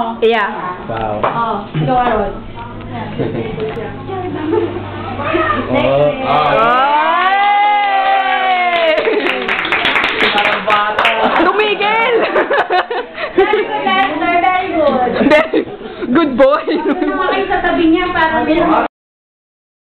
Yeah. Wow. Oh, ikaw, Aaron. Parang bata. Tumigil! Very good, Lester. Very good. Good boy. Ano kayo sa tabi niya para